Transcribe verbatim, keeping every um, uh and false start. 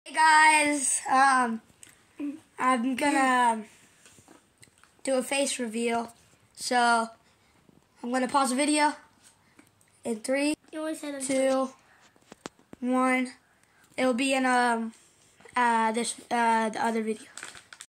Hey guys, um, I'm gonna do a face reveal, so I'm gonna pause the video in three, two, one. It'll be in um uh this uh the other video.